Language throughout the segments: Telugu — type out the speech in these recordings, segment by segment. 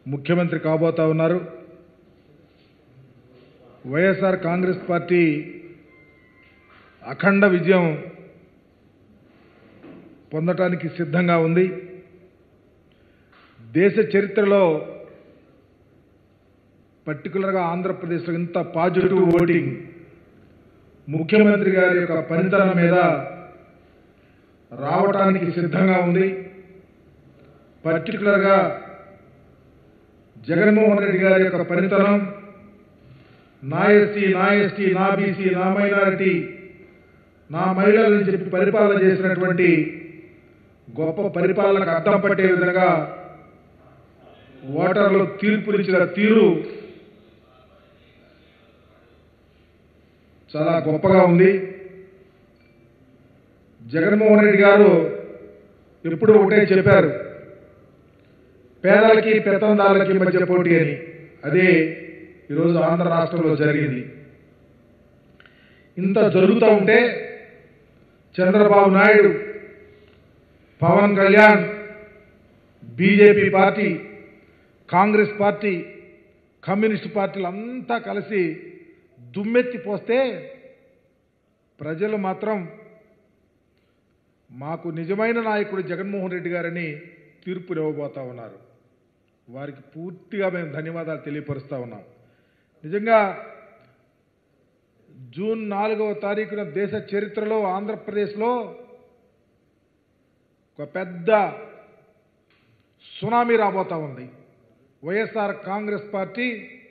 ముఖ్యమంత్రి కాబోతా ఉన్నారు. వైఎస్ఆర్ కాంగ్రెస్ పార్టీ అఖండ విజయం పొందటానికి సిద్ధంగా ఉంది. దేశ చరిత్రలో పర్టికులర్గా ఆంధ్రప్రదేశ్లో ఇంత పాజిటివ్ ఓటింగ్ ముఖ్యమంత్రి గారి యొక్క పనితనం మీద రావటానికి సిద్ధంగా ఉంది. పర్టికులర్గా జగన్మోహన్ రెడ్డి గారి యొక్క పనితనం, నా ఎస్సీ, నా ఎస్టీ, నా బీసీ, నా మైనారిటీ, నా మహిళలని చెప్పి పరిపాలన చేసినటువంటి గొప్ప పరిపాలనకు అద్దం పట్టే విధంగా ఓటర్లు తీర్పునిచ్చిన తీరు చాలా గొప్పగా ఉంది. జగన్మోహన్ రెడ్డి గారు ఎప్పుడూ ఒకటే చెప్పారు, పేదలకి పెత్తందారులకి మధ్య పోటీ అని. అదే ఈరోజు ఆంధ్ర రాష్ట్రంలో జరిగింది. ఇంత జరుగుతూ ఉంటే Chandrababu Naidu, Pawan Kalyan, BJP party, Congress party, communist పార్టీలు అంతా కలిసి దుమ్మెత్తి పోస్తే ప్రజలు మాత్రం మాకు నిజమైన నాయకుడు జగన్మోహన్ రెడ్డి గారని తీర్పునివ్వబోతా ఉన్నారు. వారికి పూర్తిగా మేము ధన్యవాదాలు తెలియపరుస్తూ ఉన్నాం. నిజంగా జూన్ 4వ తారీఖున దేశ చరిత్రలో ఆంధ్రప్రదేశ్లో ఒక పెద్ద సునామీ రాబోతా ఉంది. వైఎస్ఆర్ కాంగ్రెస్ పార్టీ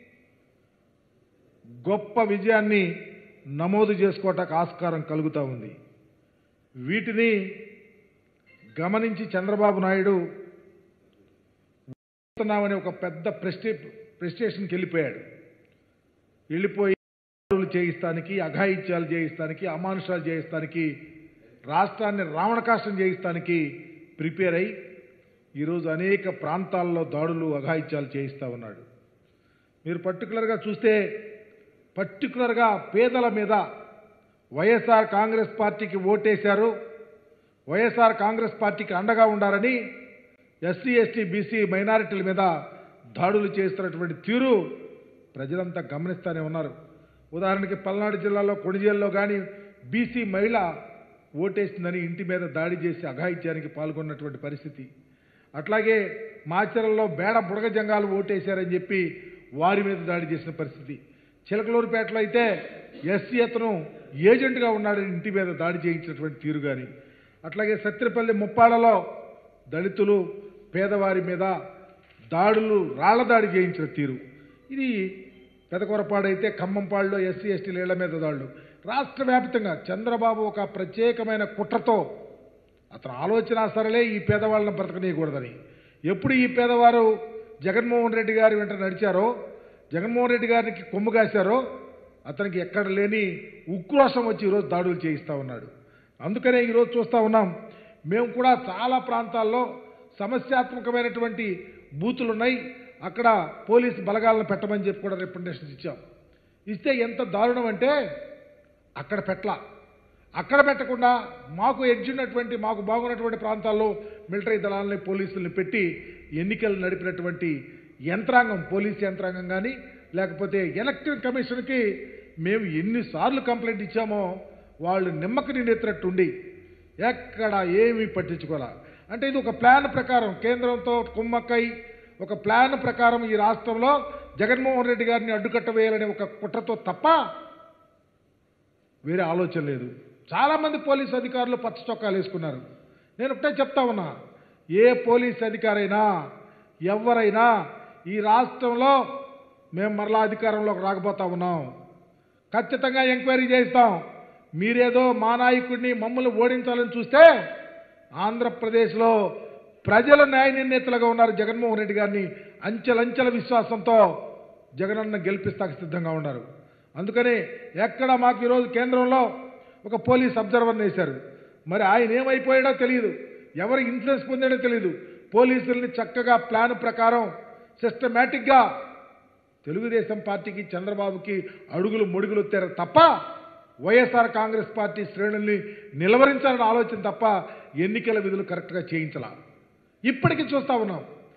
గొప్ప విజయాన్ని నమోదు చేసుకోవటానికి ఆస్కారం కలుగుతూ ఉంది. వీటిని గమనించి చంద్రబాబు నాయుడు అనే ఒక పెద్ద ప్రెస్టేషన్కి వెళ్ళిపోయి చేయిస్తానికి, అఘాయిత్యాలు చేయిస్తానికి, అమానుషాలు చేయిస్తానికి, రాష్ట్రాన్ని రావణకాష్టం చేయిస్తానికి ప్రిపేర్ అయి ఈరోజు అనేక ప్రాంతాల్లో దాడులు, అఘాయిత్యాలు చేయిస్తూ ఉన్నాడు. మీరు పర్టికులర్గా చూస్తే పర్టికులర్గా పేదల మీద వైఎస్ఆర్ కాంగ్రెస్ పార్టీకి ఓటేశారు, వైఎస్ఆర్ కాంగ్రెస్ పార్టీకి అండగా ఉండాలని ఎస్సీ, ఎస్టీ, బీసీ మైనారిటీల మీద దాడులు చేస్తున్నటువంటి తీరు ప్రజలంతా గమనిస్తూనే ఉన్నారు. ఉదాహరణకి పల్నాడు జిల్లాలో కొణిజేల్లో కానీ బీసీ మహిళ ఓటేసిందని ఇంటి మీద దాడి చేసి అఘాయిత్యానికి పాల్గొన్నటువంటి పరిస్థితి. అట్లాగే మాచర్లలో బేడ బుడగ జంగాలు ఓటేశారని చెప్పి వారి మీద దాడి చేసిన పరిస్థితి. చిలకలూరుపేటలో అయితే ఎస్సీ అతను ఏజెంట్గా ఉన్నాడని ఇంటి మీద దాడి చేయించినటువంటి తీరు కానీ, అట్లాగే సత్తిపల్లి ముప్పాడలో దళితులు, పేదవారి మీద దాడులు, రాళ్ల దాడి చేయించిన తీరు. ఇది పెదకొరపాడైతే ఖమ్మంపాడులో ఎస్సీ, ఎస్టీల ఇళ్ల మీద దాడులు. రాష్ట్ర వ్యాప్తంగా చంద్రబాబు ఒక ప్రత్యేకమైన కుట్రతో అతను ఆలోచన సరలే ఈ పేదవాళ్ళని బ్రతకనీయకూడదని. ఎప్పుడు ఈ పేదవారు జగన్మోహన్ రెడ్డి గారి వెంట నడిచారో, జగన్మోహన్ రెడ్డి గారికి కొమ్ము కాశారో అతనికి ఎక్కడ లేని ఉక్రోషం వచ్చి ఈరోజు దాడులు చేయిస్తూ ఉన్నాడు. అందుకనే ఈరోజు చూస్తూ ఉన్నాం, మేము కూడా చాలా ప్రాంతాల్లో సమస్యాత్మకమైనటువంటి బూతులు ఉన్నాయి, అక్కడ పోలీసు బలగాలను పెట్టమని చెప్పి కూడా రికమెండేషన్స్ ఇచ్చాం. ఇస్తే ఎంత దారుణం అంటే అక్కడ పెట్టకుండా మాకు ఎడ్జున్నటువంటి, మాకు బాగున్నటువంటి ప్రాంతాల్లో మిలిటరీ దళాలని, పోలీసుల్ని పెట్టి ఎన్నికలు నడిపినటువంటి యంత్రాంగం, పోలీసు యంత్రాంగం కానీ లేకపోతే ఎలక్షన్ కమిషన్కి మేము ఎన్నిసార్లు కంప్లైంట్ ఇచ్చామో వాళ్ళు నిమ్మకు నిండెత్తినట్టుండి ఎక్కడ ఏమీ పట్టించుకోలే. అంటే ఇది ఒక ప్లాన్ ప్రకారం కేంద్రంతో కుమ్మక్కై ఒక ప్లాన్ ప్రకారం ఈ రాష్ట్రంలో జగన్మోహన్ రెడ్డి గారిని అడ్డుకట్ట వేయాలనే ఒక కుట్రతో తప్ప వేరే ఆలోచన లేదు. చాలామంది పోలీసు అధికారులు పచ్చ చొక్కాలు వేసుకున్నారు. నేను ఒకటే చెప్తా ఉన్నా, ఏ పోలీసు అధికారైనా ఎవరైనా ఈ రాష్ట్రంలో మేము మరలా అధికారంలోకి రాకపోతా ఉన్నాం, ఖచ్చితంగా ఎంక్వైరీ చేస్తాం. మీరేదో మా నాయకుడిని మమ్మల్ని ఓడించాలని చూస్తే ఆంధ్రప్రదేశ్లో ప్రజలు న్యాయ నిర్ణేతలుగా ఉన్నారు. జగన్మోహన్ రెడ్డి గారిని అంచెలంచెల విశ్వాసంతో జగనన్న గెలిపిస్తాకు సిద్ధంగా ఉన్నారు. అందుకని ఎక్కడ మాకు ఈరోజు కేంద్రంలో ఒక పోలీస్ అబ్జర్వర్ని వేశారు. మరి ఆయన ఏమైపోయాడో తెలియదు, ఎవరు ఇన్ఫ్లుయెన్స్ పొందాడో తెలియదు. పోలీసుల్ని చక్కగా ప్లాన్ ప్రకారం సిస్టమేటిక్గా తెలుగుదేశం పార్టీకి, చంద్రబాబుకి అడుగులు మొడుగులు వచ్చారు తప్ప వైఎస్ఆర్ కాంగ్రెస్ పార్టీ శ్రేణుల్ని నిలవరించాలని ఆలోచన తప్ప ఎన్నికల విధులు కరెక్ట్గా చేయించాల. ఇప్పటికీ చూస్తూ ఉన్నాం,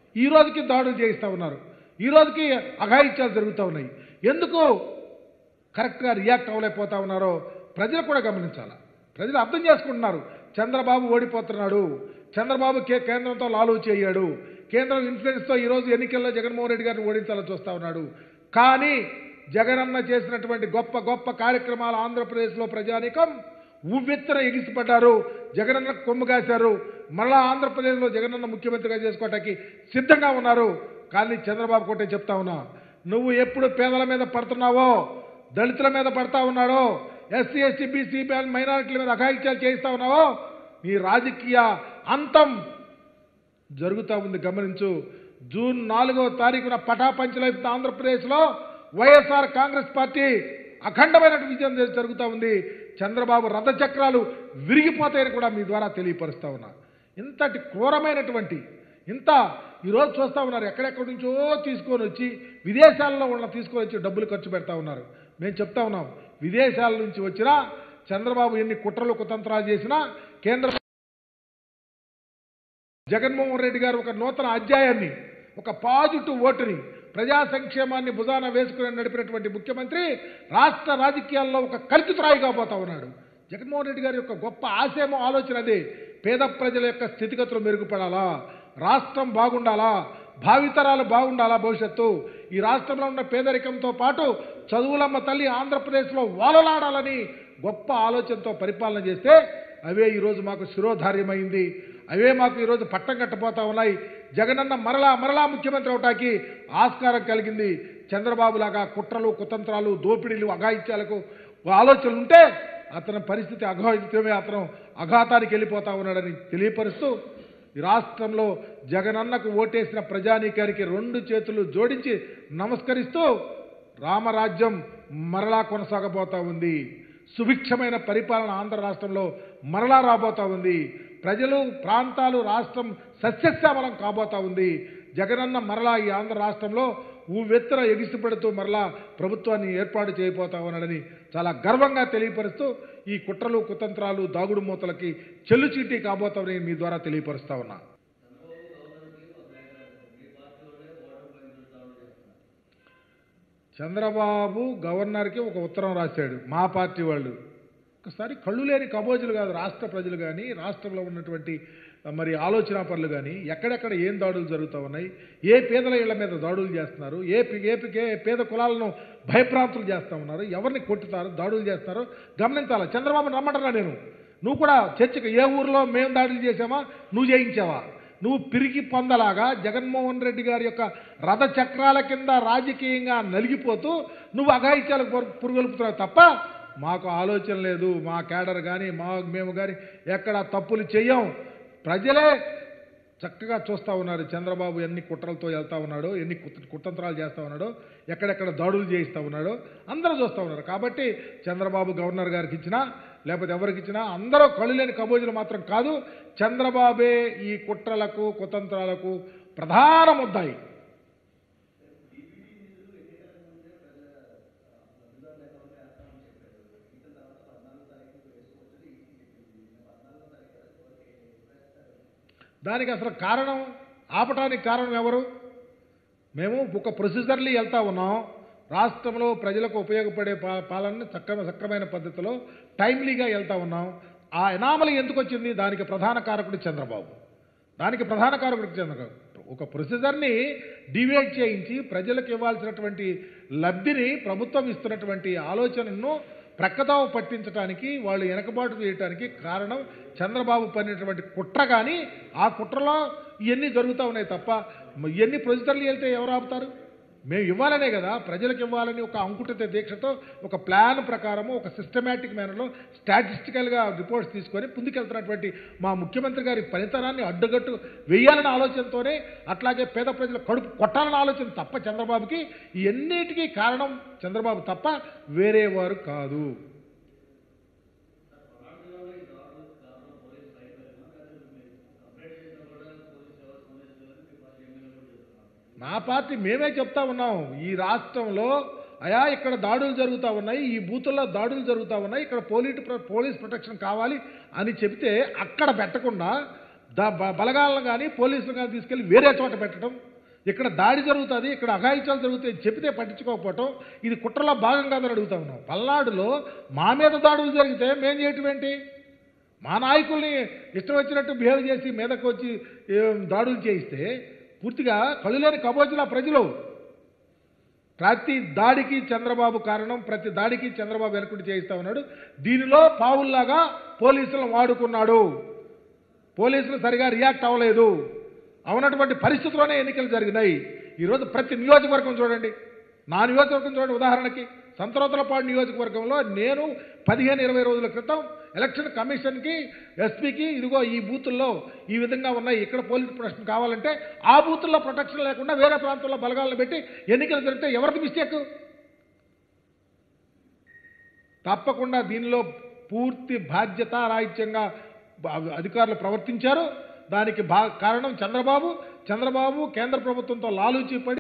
ఈ రోజుకి దాడులు చేయిస్తూ ఉన్నారు, ఈ రోజుకి అఘాయిత్యాలు జరుగుతూ ఉన్నాయి. ఎందుకు కరెక్ట్గా రియాక్ట్ అవ్వలేకపోతా ఉన్నారో ప్రజలు కూడా గమనించాలి. ప్రజలు అర్థం చేసుకుంటున్నారు. చంద్రబాబు ఓడిపోతున్నాడు, చంద్రబాబు కేంద్రంతో లాలూచి అయ్యాడు, కేంద్రం ఇన్ఫ్లుయెన్స్తో ఈరోజు ఎన్నికల్లో జగన్మోహన్ రెడ్డి గారిని ఓడించాలని చూస్తూ ఉన్నాడు. కానీ జగనన్న చేసినటువంటి గొప్ప గొప్ప కార్యక్రమాలు ఆంధ్రప్రదేశ్లో ప్రజానీకం ఉవ్వెత్తున ఎగిసిపడ్డారు, జగనన్న కొమ్ము కాశారు. మళ్ళా ఆంధ్రప్రదేశ్లో జగనన్న ముఖ్యమంత్రిగా చేసుకోవటానికి సిద్ధంగా ఉన్నారు. కానీ చంద్రబాబు కోటే చెప్తా ఉన్నా, నువ్వు ఎప్పుడు పేదల మీద పడుతున్నావో, దళితుల మీద పడతా ఉన్నాడో, ఎస్సీ ఎస్టీ బీసీ మైనారిటీల మీద అఘాయిత్యాలు చేయిస్తా ఉన్నావో, నీ రాజకీయ అంతం జరుగుతూ ఉంది, గమనించు. జూన్ 4వ తారీఖున పటాపంచలైపు ఆంధ్రప్రదేశ్లో వైఎస్ఆర్ కాంగ్రెస్ పార్టీ అఖండమైన విజయం జరుగుతూ ఉంది. చంద్రబాబు రథచక్రాలు విరిగిపోతాయని కూడా మీ ద్వారా తెలియపరుస్తా ఉన్నా. ఇంతటి క్రూరమైనటువంటి ఈరోజు చూస్తూ ఉన్నారు, ఎక్కడెక్కడి నుంచో తీసుకొని వచ్చి విదేశాల్లో తీసుకొని వచ్చి డబ్బులు ఖర్చు పెడతా ఉన్నారు. మేము చెప్తా ఉన్నాం, విదేశాల నుంచి వచ్చినా చంద్రబాబు ఎన్ని కుట్రలు కుతంత్రాలు చేసినా కేంద్ర జగన్మోహన్ రెడ్డి గారు ఒక నూతన అధ్యాయాన్ని, ఒక పాజిటివ్ ఓటుని, ప్రజా సంక్షేమాన్ని భుజాన వేసుకుని నడిపినటువంటి ముఖ్యమంత్రి రాష్ట్ర రాజకీయాల్లో ఒక కలికితురాయిగా పోతా ఉన్నాడు. జగన్మోహన్ రెడ్డి గారి యొక్క గొప్ప ఆశయమో ఆలోచన అదే, పేద ప్రజల యొక్క స్థితిగతులు మెరుగుపడాలా, రాష్ట్రం బాగుండాలా, భావితరాలు బాగుండాలా, భవిష్యత్తు ఈ రాష్ట్రంలో ఉన్న పేదరికంతో పాటు చదువులమ్మ తల్లి ఆంధ్రప్రదేశ్లో వాలలాడాలని గొప్ప ఆలోచనతో పరిపాలన చేస్తే అవే ఈరోజు మాకు శిరోధార్యమైంది, అవే మాకు ఈరోజు పట్టం కట్టబోతా ఉన్నాయి. జగనన్న మరలా ముఖ్యమంత్రి అవటానికి ఆస్కారం కలిగింది. చంద్రబాబులాగా కుట్రలు కుతంత్రాలు దోపిడీలు అఘాయిత్యాలకు ఆలోచనలు ఉంటే అతని పరిస్థితి అఘాయిత్యమే, అతను అఘాతానికి వెళ్ళిపోతా ఉన్నాడని తెలియపరుస్తూ ఈ రాష్ట్రంలో జగనన్నకు ఓటేసిన ప్రజానీకానికి 2 చేతులు జోడించి నమస్కరిస్తూ రామరాజ్యం మరలా కొనసాగబోతా ఉంది. సుభిక్షమైన పరిపాలన ఆంధ్ర రాష్ట్రంలో మరలా రాబోతా ఉంది. ప్రజలు, ప్రాంతాలు, రాష్ట్రం సస్యశ్యామలం కాబోతా ఉంది. జగనన్న మరలా ఈ ఆంధ్ర రాష్ట్రంలో ఉవ్వెత్తున ఎగిసిపడుతూ మరలా ప్రభుత్వాన్ని ఏర్పాటు చేయబోతా ఉన్నాడని చాలా గర్వంగా తెలియపరుస్తూ ఈ కుట్రలు కుతంత్రాలు దాగుడు మూతలకి చెల్లుచీటీ కాబోతామని మీ ద్వారా తెలియపరుస్తా ఉన్నా. చంద్రబాబు గవర్నర్కి ఒక ఉత్తరం రాశాడు, మా పార్టీ వాళ్ళు. ఒకసారి కళ్ళు లేని కబోజులు కాదు రాష్ట్ర ప్రజలు కానీ, రాష్ట్రంలో ఉన్నటువంటి మరి ఆలోచనా పనులు కానీ, ఎక్కడెక్కడ ఏం దాడులు జరుగుతూ ఉన్నాయి, ఏ పేదల ఇళ్ల మీద దాడులు చేస్తున్నారు, ఏ పేద కులాలను భయప్రాంతులు చేస్తూ ఉన్నారు, ఎవరిని కొట్టుతారు, దాడులు చేస్తారో గమనించాలి. చంద్రబాబు రమ్మంటున్నా నేను, నువ్వు కూడా చర్చకు ఏ ఊరిలో మేము దాడులు చేసామా, నువ్వు చేయించావా? నువ్వు పిరికి పొందలాగా జగన్మోహన్ రెడ్డి గారి యొక్క రథ చక్రాల కింద రాజకీయంగా నలిగిపోతూ నువ్వు అఘాయిత్యాలకు పురుగొలుపుతున్నావు తప్ప మాకు ఆలోచన లేదు. మా కేడర్ కానీ మేము కానీ ఎక్కడ తప్పులు చెయ్యం. ప్రజలే చక్కగా చూస్తూ ఉన్నారు చంద్రబాబు ఎన్ని కుట్రలతో వెళ్తా ఉన్నాడో, ఎన్ని కుతంత్రాలు చేస్తూ ఉన్నాడో, ఎక్కడెక్కడ దాడులు చేయిస్తూ ఉన్నాడో అందరూ చూస్తూ ఉన్నారు. కాబట్టి చంద్రబాబు గవర్నర్ గారికి ఇచ్చినా లేకపోతే ఎవరికి ఇచ్చినా అందరూ కళ్ళు లేని కబోజులు మాత్రం కాదు. చంద్రబాబే ఈ కుట్రలకు కుతంత్రాలకు ప్రధాన ముద్దాయి. దానికి అసలు కారణం, ఆపటానికి కారణం ఎవరు? మేము ఒక ప్రొసీజర్లీ వెళ్తా ఉన్నాం. రాష్ట్రంలో ప్రజలకు ఉపయోగపడే పాలనని సక్రమైన పద్ధతిలో టైమ్లీగా వెళ్తా ఉన్నాం. ఆ ఎనామలీ ఎందుకు వచ్చింది? దానికి ప్రధాన కారకుడు చంద్రబాబు. ఒక ప్రొసీజర్ని డివైడ్ చేయించి ప్రజలకు ఇవ్వాల్సినటువంటి లబ్ధిని ప్రభుత్వం ఇస్తున్నటువంటి ఆలోచనను ప్రక్కదావ పట్టించడానికి, వాళ్ళు వెనకబాటు చేయడానికి కారణం చంద్రబాబు పడినటువంటి కుట్ర. కానీ ఆ కుట్రలో ఇవన్నీ జరుగుతూ ఉన్నాయి తప్ప ఇవన్నీ ప్రొసీజర్లు వెళ్తే ఎవరు ఆపుతారు? మేము ఇవ్వాలనే కదా, ప్రజలకు ఇవ్వాలని ఒక అంకుఠిత దీక్షతో ఒక ప్లాన్ ప్రకారము ఒక సిస్టమేటిక్ మేనర్లో స్టాటిస్టికల్గా రిపోర్ట్స్ తీసుకొని ముందుకెళ్తున్నటువంటి మా ముఖ్యమంత్రి గారి పనితనాన్ని అడ్డుగట్టు వేయాలనే ఆలోచనతోనే, అట్లాగే పేద ప్రజల కడుపు కొట్టాలన్న ఆలోచన తప్ప చంద్రబాబుకి ఇవన్నిటికీ కారణం చంద్రబాబు తప్ప వేరే వారు కాదు. మా పార్టీ మేమే చెప్తా ఉన్నాం, ఈ రాష్ట్రంలో అయా ఇక్కడ దాడులు జరుగుతూ ఉన్నాయి, ఈ బూతుల్లో దాడులు జరుగుతూ ఉన్నాయి, ఇక్కడ పోలీస్ ప్రొటెక్షన్ కావాలి అని చెప్తే అక్కడ పెట్టకుండా బలగాలను కానీ పోలీసులు కానీ తీసుకెళ్ళి వేరే చోట పెట్టడం, ఇక్కడ దాడి జరుగుతుంది, ఇక్కడ అఘాయిత్యాలు జరుగుతాయి చెప్తే పట్టించుకోకపోవటం, ఇది కుట్రలో భాగం కాదని అడుగుతా ఉన్నాం. పల్నాడులో మా మీద దాడులు జరిగితే మేం చేయటం ఏంటి? మా నాయకుల్ని ఇష్టం వచ్చినట్టు బిహేవ్ చేసి మీదకు వచ్చి దాడులు చేయిస్తే పూర్తిగా కళ్ళు లేని కబోజుల ప్రజలు. ప్రతి దాడికి చంద్రబాబు కారణం, ప్రతి దాడికి చంద్రబాబు వెనుకుండి చేయిస్తా ఉన్నాడు. దీనిలో పావుల్లాగా పోలీసులను వాడుకున్నాడు. పోలీసులు సరిగా రియాక్ట్ అవ్వలేదు. అవునటువంటి పరిస్థితుల్లోనే ఎన్నికలు జరిగినాయి. ఈరోజు ప్రతి నియోజకవర్గం చూడండి, నా నియోజకవర్గం చూడండి. ఉదాహరణకి సంతరోతలపాడు నియోజకవర్గంలో నేను 15-20 రోజుల క్రితం ఎలక్షన్ కమిషన్కి, ఎస్పీకి ఇదిగో ఈ బూతుల్లో ఈ విధంగా ఉన్నాయి, ఇక్కడ పోలీస్ ప్రొటెక్షన్ కావాలంటే ఆ బూతుల్లో ప్రొటెక్షన్ లేకుండా వేరే ప్రాంతంలో బలగాలను పెట్టి ఎన్నికలు జరిగితే ఎవరిది మిస్టేక్? తప్పకుండా దీనిలో పూర్తి బాధ్యత రాహిత్యంగా అధికారులు ప్రవర్తించారు. దానికి కారణం చంద్రబాబు కేంద్ర ప్రభుత్వంతో లాలూచీ పడి